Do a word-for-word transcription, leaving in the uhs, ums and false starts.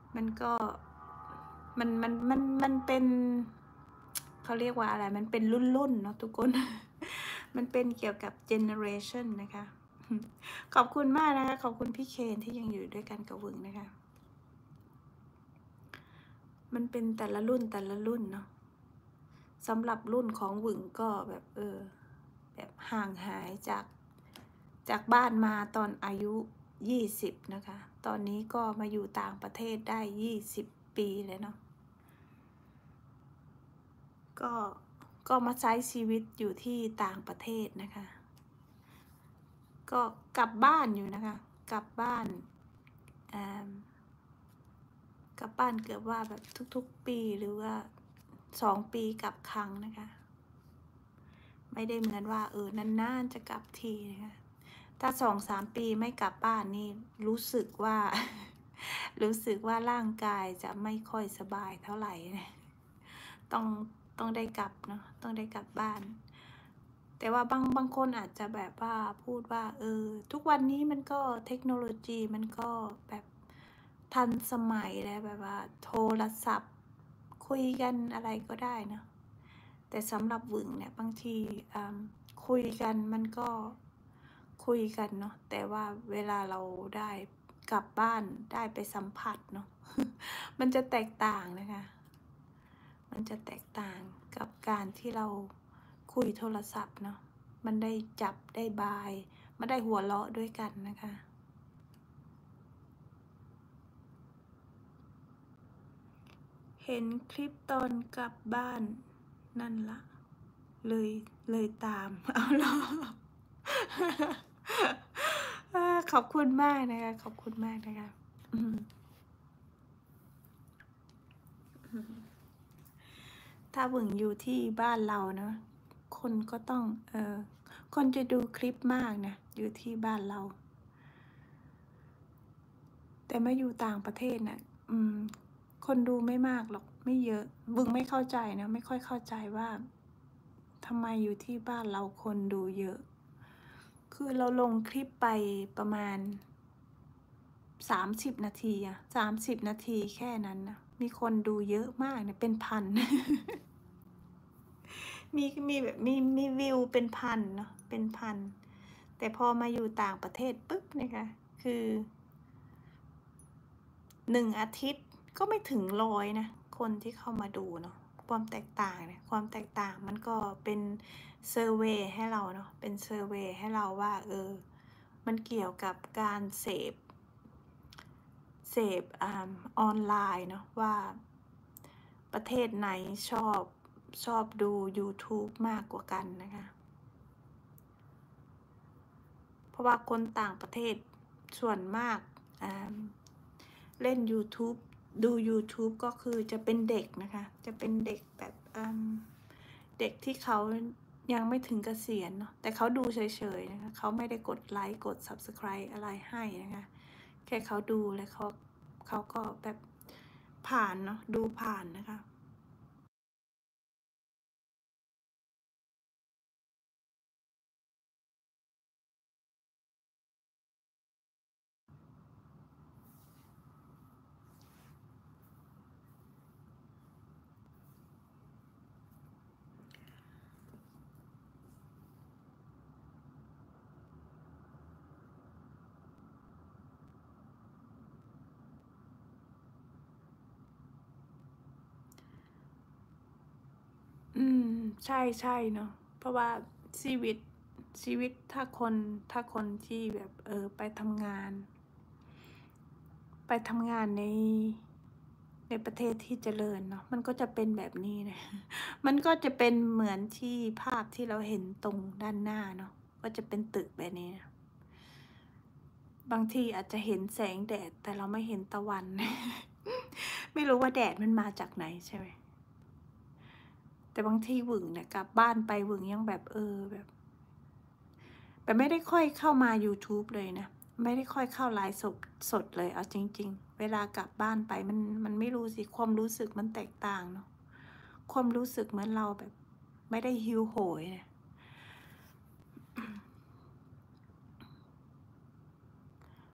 มันก็มันมันมันมันเป็นเขาเรียกว่าอะไรมันเป็นรุ่นรุ่นเนาะทุกคน มันเป็นเกี่ยวกับเจเนอเรชันนะคะ ขอบคุณมากนะคะขอบคุณพี่เคนที่ยังอยู่ด้วยกันกับวึงนะคะมันเป็นแต่ละรุ่นแต่ละรุ่นเนาะสำหรับรุ่นของวึงก็แบบเออแบบห่างหายจากจากบ้านมาตอนอายุยี่สิบนะคะตอนนี้ก็มาอยู่ต่างประเทศได้ยี่สิบปีเลยเนาะก็ก็มาใช้ชีวิตอยู่ที่ต่างประเทศนะคะก็กลับบ้านอยู่นะคะกลับบ้านกลับบ้านเกือบว่าแบบทุกๆปีหรือว่าสองปีกลับครั้งนะคะไม่ได้เหมือนว่าเออนานๆจะกลับทีนะคะถ้าสองสามปีไม่กลับบ้านนี่รู้สึกว่า รู้สึกว่าร่างกายจะไม่ค่อยสบายเท่าไหร่นะต้องต้องได้กลับเนาะต้องได้กลับบ้านแต่ว่าบางบางคนอาจจะแบบว่าพูดว่าเออทุกวันนี้มันก็เทคโนโลยีมันก็แบบทันสมัยแล้วแบบว่าโทรศัพท์คุยกันอะไรก็ได้เนาะแต่สำหรับวึงเนี่ยบางทีคุยกันมันก็คุยกันเนาะแต่ว่าเวลาเราได้กลับบ้านได้ไปสัมผัสเนาะ มันจะแตกต่างนะคะมันจะแตกต่างกับการที่เราคุยโทรศัพท์เนาะมันได้จับได้บายมันได้หัวเราะด้วยกันนะคะเห็นคลิปตอนกลับบ้านนั่นละเลยเลยตามเอาล่ะ ขอบคุณมากนะคะขอบคุณมากนะคะถ้าบึงอยู่ที่บ้านเราเนาะคนก็ต้องเออคนจะดูคลิปมากนะอยู่ที่บ้านเราแต่มาอยู่ต่างประเทศนะ่ะอืมคนดูไม่มากหรอกไม่เยอะบึงไม่เข้าใจนะไม่ค่อยเข้าใจว่าทำไมอยู่ที่บ้านเราคนดูเยอะคือเราลงคลิปไปประมาณสามสิบนาทีอะสามสิบนาทีแค่นั้นนะมีคนดูเยอะมากเนี่ยเป็นพัน มีมีแบบมีมีวิวเป็นพันเนาะเป็นพันแต่พอมาอยู่ต่างประเทศปุ๊บนะคะคือหนึ่งอาทิตย์ก็ไม่ถึงร้อยนะคนที่เข้ามาดูเนาะความแตกต่างเนี่ยความแตกต่างมันก็เป็นเซอร์เวย์ให้เราเนาะเป็นเซอร์เวย์ให้เราว่าเออมันเกี่ยวกับการเสพเสพออนไลน์เนาะว่าประเทศไหนชอบชอบดู YouTube มากกว่ากันนะคะเพราะว่าคนต่างประเทศส่วนมากเล่น YouTube ดู YouTube ก็คือจะเป็นเด็กนะคะจะเป็นเด็กแบบเด็กที่เขายังไม่ถึงเกษียณเนาะแต่เขาดูเฉยๆนะคะเขาไม่ได้กดไลค์กด Subscribe อะไรให้นะคะแค่เขาดูแล้วเขาเขาก็แบบผ่านเนาะดูผ่านนะคะอืมใช่ใช่เนาะเพราะว่าชีวิตชีวิตถ้าคนถ้าคนที่แบบเออไปทำงานไปทำงานในในประเทศที่เจริญเนาะมันก็จะเป็นแบบนี้นะมันก็จะเป็นเหมือนที่ภาพที่เราเห็นตรงด้านหน้าเนาะก็จะเป็นตึกแบบนี้นะบางทีอาจจะเห็นแสงแดดแต่เราไม่เห็นตะวัน ไม่รู้ว่าแดดมันมาจากไหนใช่ไหมแต่บางทีหวึงเนี่ยกลับบ้านไปหวึงยังแบบเออแบบแต่ไม่ได้ค่อยเข้ามา YouTube เลยนะไม่ได้ค่อยเข้าไลฟ์สดสดเลยเอาจริงๆเวลากลับบ้านไปมันมันไม่รู้สิความรู้สึกมันแตกต่างเนาะความรู้สึกเหมือนเราแบบไม่ได้หิวโหยนะ